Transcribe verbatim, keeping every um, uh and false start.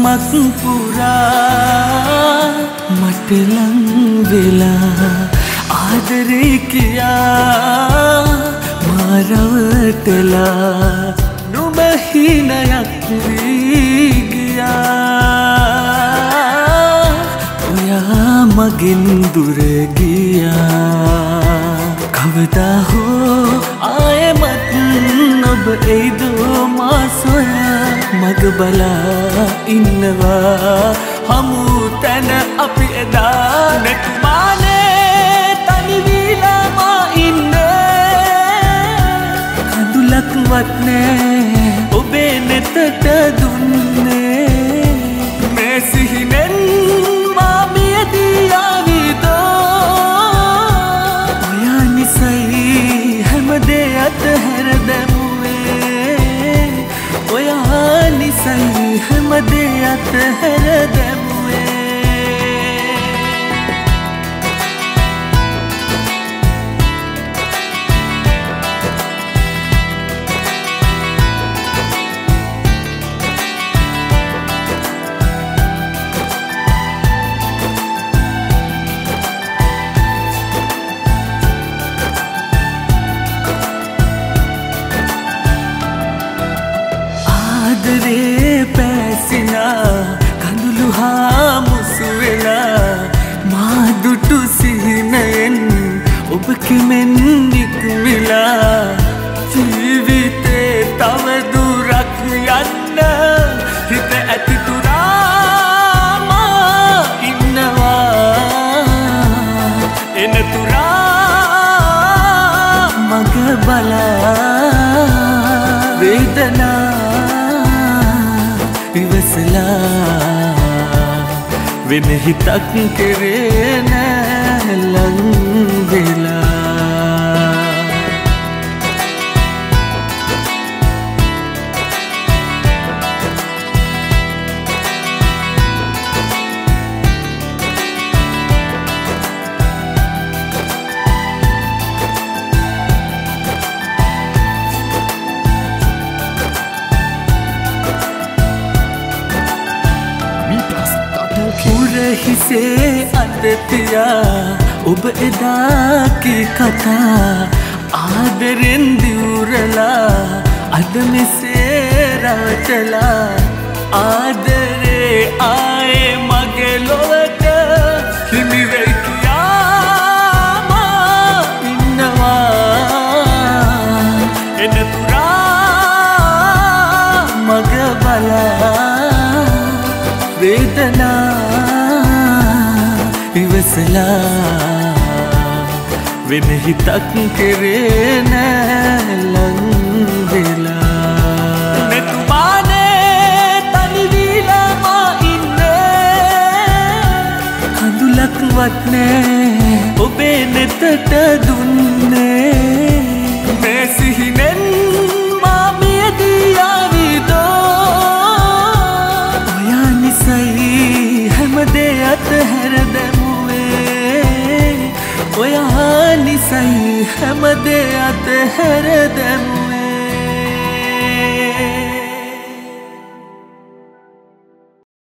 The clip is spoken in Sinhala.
සමක් පුරා මට ලං වෙලා ආදරේ කියා මාරවටලා නුඹ හිනයක් වී ගියා ඔයා මගෙන් දුර ගියා කවදා හෝ ආයෙමත් ඔබ එයිද මා සොයා මග බලා ඉන්නවා හමු තැන අපි එදා නැතුමානේ තනි වීලා මා ඉන්නේ කඳුලක්වත් නෑ ඔබේ නෙතට දුන්නේ මේ සිහිනෙන් මා මියදී ආවිදෝ ඔයා නිසයි හැම දෙයක් හැර දැමුවේ ඔයා නිසයි හැම දෙයක් හැර දැමුවේ ආදරේ පැසිනා කඳුළු හා මුසු වෙලා මා දුටු සිහිනයෙන් ඔබ කෙමෙන් නික්මිලා ජීවිතේ තව දුරක් යන්න හිත ඇති තුරා මා ඉන්නවා එන තුරා මග බලා වේදනා ඉවසලා වෙන හිතක් කෙරේ නෑ ලං වෙලා හිසේ අදතියා ඔබ එදා කී කතා ආදරෙන් දිවුරලා අද මෙසේ රවටලා ආදරේ ආයේ මගේ ලොවට හිමි වෙයි කියා මා ඉන්නවා එන තුරා මග බලා වේදනා ඉවසලා වෙන හිතක් කෙරේ නෑ ලං වෙලා නැතුමානේ තනි වීලා මා ඉන්නේ කඳුලක්වත් නෑ ඔබේ නෙතට දුන්නේ මේ සිහිනෙන් මා මියදී ආවිදෝ ඔයා නිසයි හැම දෙයක් හැර දැමුවේ ඔයා නිසයි හැම දෙයක් හැර දැමුවේ